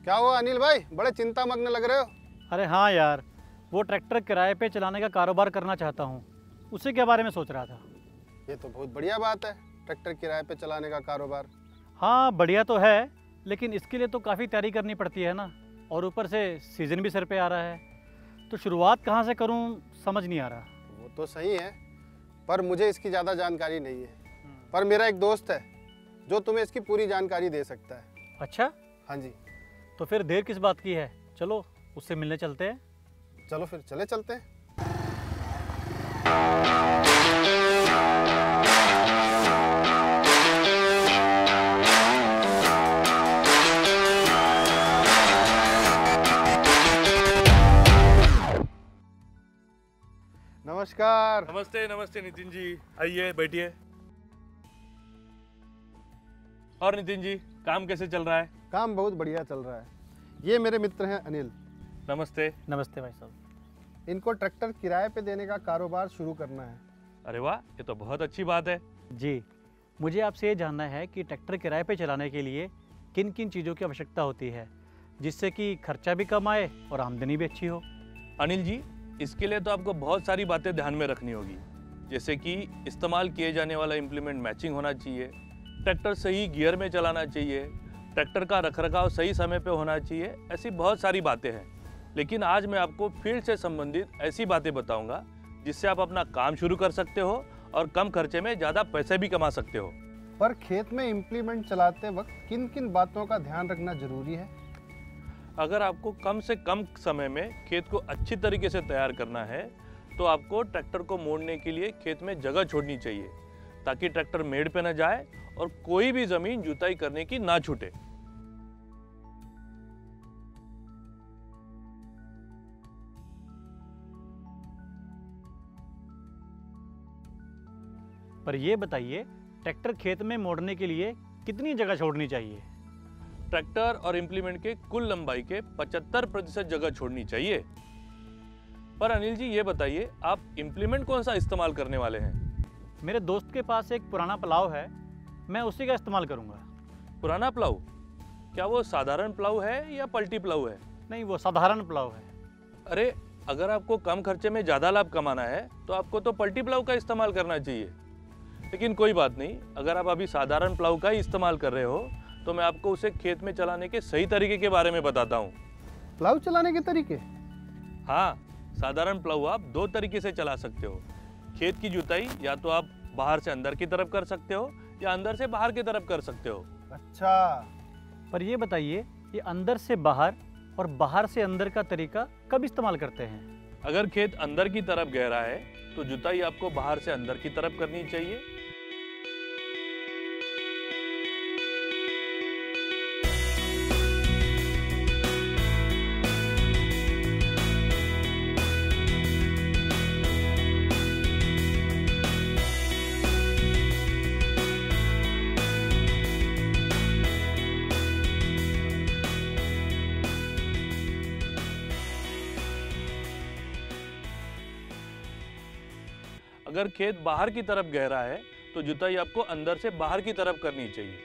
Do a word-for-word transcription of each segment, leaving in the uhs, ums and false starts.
क्या हुआ अनिल भाई, बड़े चिंता मग्न लग रहे हो? अरे हाँ यार, वो ट्रैक्टर किराए पे चलाने का कारोबार करना चाहता हूँ, उसी के बारे में सोच रहा था। ये तो बहुत बढ़िया बात है, ट्रैक्टर किराए पे चलाने का कारोबार। हाँ बढ़िया तो है, लेकिन इसके लिए तो काफ़ी तैयारी करनी पड़ती है ना, और ऊपर से सीज़न भी सर पे आ रहा है, तो शुरुआत कहाँ से करूँ समझ नहीं आ रहा। वो तो सही है, पर मुझे इसकी ज़्यादा जानकारी नहीं है। पर मेरा एक दोस्त है जो तुम्हें इसकी पूरी जानकारी दे सकता है। अच्छा, हाँ जी। तो फिर देर किस बात की है, चलो उससे मिलने चलते हैं। चलो फिर चले चलते हैं। नमस्कार। नमस्ते नमस्ते नितिन जी, आइए बैठिए। और नितिन जी, काम कैसे चल रहा है? काम बहुत बढ़िया चल रहा है। ये मेरे मित्र हैं अनिल। नमस्ते। नमस्ते भाई साहब। इनको ट्रैक्टर किराए पे देने का कारोबार शुरू करना है। अरे वाह, ये तो बहुत अच्छी बात है। जी, मुझे आपसे ये जानना है कि ट्रैक्टर किराए पे चलाने के लिए किन किन चीज़ों की आवश्यकता होती है, जिससे कि खर्चा भी कम आए और आमदनी भी अच्छी हो। अनिल जी, इसके लिए तो आपको बहुत सारी बातें ध्यान में रखनी होगी, जैसे कि इस्तेमाल किए जाने वाला इम्प्लीमेंट मैचिंग होना चाहिए, ट्रैक्टर सही गियर में चलाना चाहिए, ट्रैक्टर का रखरखाव सही समय पे होना चाहिए। ऐसी बहुत सारी बातें हैं, लेकिन आज मैं आपको फील्ड से संबंधित ऐसी बातें बताऊंगा जिससे आप अपना काम शुरू कर सकते हो और कम खर्चे में ज़्यादा पैसे भी कमा सकते हो। पर खेत में इम्प्लीमेंट चलाते वक्त किन किन बातों का ध्यान रखना जरूरी है? अगर आपको कम से कम समय में खेत को अच्छी तरीके से तैयार करना है तो आपको ट्रैक्टर को मोड़ने के लिए खेत में जगह छोड़नी चाहिए, ताकि ट्रैक्टर मेड़ पे न जाए और कोई भी जमीन जुताई करने की ना छूटे। पर ये बताइए, ट्रैक्टर खेत में मोड़ने के लिए कितनी जगह छोड़नी चाहिए? ट्रैक्टर और इम्प्लीमेंट के कुल लंबाई के पचहत्तर प्रतिशत जगह छोड़नी चाहिए। पर अनिल जी, ये बताइए, आप इम्प्लीमेंट कौन सा इस्तेमाल करने वाले हैं? मेरे दोस्त के पास एक पुराना प्लाव है, मैं उसी का इस्तेमाल करूंगा। पुराना प्लाऊ? क्या वो साधारण प्लाऊ है या पलटी प्लाऊ है? नहीं, वो साधारण प्लाव है। अरे, अगर आपको कम खर्चे में ज़्यादा लाभ कमाना है तो आपको तो पलटी प्लाऊ का इस्तेमाल करना चाहिए। लेकिन कोई बात नहीं, अगर आप अभी साधारण प्लाऊ का ही इस्तेमाल कर रहे हो तो मैं आपको उसे खेत में चलाने के सही तरीके के बारे में बताता हूँ। प्लाऊ चलाने के तरीके? हाँ, साधारण प्लाऊ आप दो तरीके से चला सकते हो। खेत की जुताई या तो आप बाहर से अंदर की तरफ कर सकते हो या अंदर से बाहर की तरफ कर सकते हो। अच्छा, पर ये बताइए, ये अंदर से बाहर और बाहर से अंदर का तरीका कब इस्तेमाल करते हैं? अगर खेत अंदर की तरफ गहरा है तो जुताई आपको बाहर से अंदर की तरफ करनी चाहिए। अगर खेत बाहर की तरफ गहरा है तो जुताई आपको अंदर से बाहर की तरफ करनी चाहिए।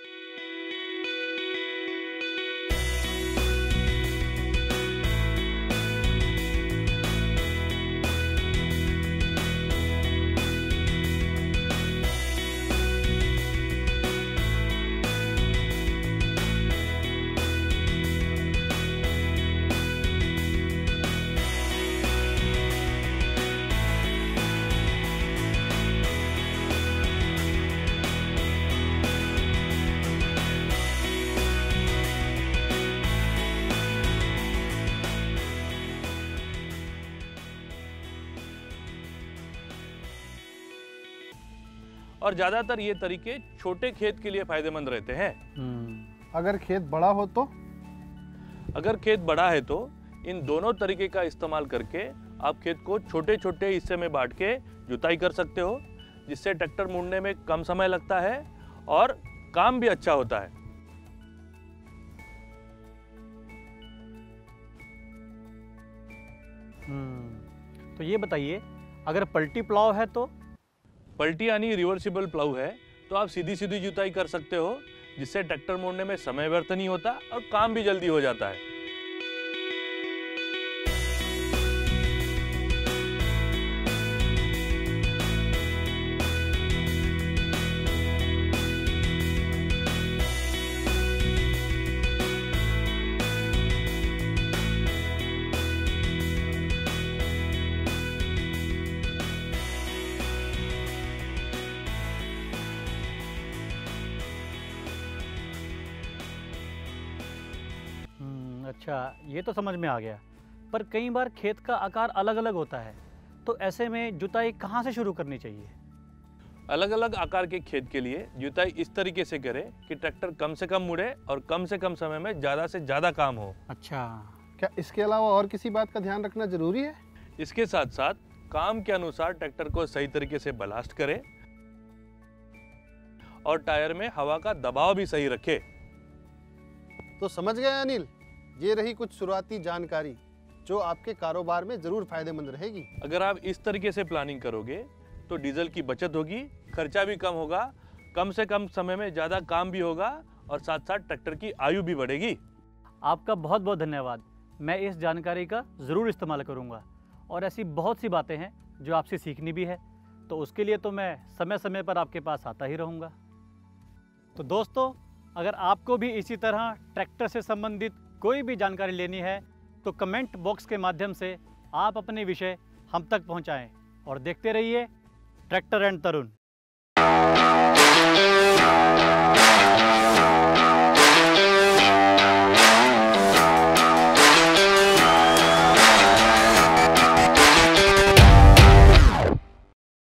और ज्यादातर ये तरीके छोटे खेत के लिए फायदेमंद रहते हैं। अगर खेत बड़ा हो तो? अगर खेत बड़ा है तो इन दोनों तरीके का इस्तेमाल करके आप खेत को छोटे छोटे हिस्से में बांट के जुताई कर सकते हो, जिससे ट्रैक्टर मुड़ने में कम समय लगता है और काम भी अच्छा होता है। हम्म, तो ये बताइए, अगर पलटी प्लाव है तो? पलटी यानी रिवर्सिबल प्लाऊ है तो आप सीधी सीधी जुताई कर सकते हो, जिससे ट्रैक्टर मोड़ने में समय व्यर्थ नहीं होता और काम भी जल्दी हो जाता है। अच्छा, ये तो समझ में आ गया। पर कई बार खेत का आकार अलग अलग होता है, तो ऐसे में जुताई कहाँ से शुरू करनी चाहिए? अलग अलग आकार के खेत के लिए जुताई इस तरीके से करें कि ट्रैक्टर कम से कम मुड़े और कम से कम समय में ज़्यादा से ज़्यादा काम हो। अच्छा, क्या इसके अलावा और किसी बात का ध्यान रखना जरूरी है? इसके साथ साथ काम के अनुसार ट्रैक्टर को सही तरीके से बलास्ट करें और टायर में हवा का दबाव भी सही रखे। तो समझ गए अनिल, ये रही कुछ शुरुआती जानकारी जो आपके कारोबार में जरूर फायदेमंद रहेगी। अगर आप इस तरीके से प्लानिंग करोगे तो डीजल की बचत होगी, खर्चा भी कम होगा, कम से कम समय में ज़्यादा काम भी होगा और साथ साथ ट्रैक्टर की आयु भी बढ़ेगी। आपका बहुत बहुत धन्यवाद। मैं इस जानकारी का ज़रूर इस्तेमाल करूँगा और ऐसी बहुत सी बातें हैं जो आपसे सीखनी भी है, तो उसके लिए तो मैं समय समय पर आपके पास आता ही रहूँगा। तो दोस्तों, अगर आपको भी इसी तरह ट्रैक्टर से संबंधित कोई भी जानकारी लेनी है तो कमेंट बॉक्स के माध्यम से आप अपने विषय हम तक पहुंचाएं और देखते रहिए ट्रैक्टर एंड तरुण।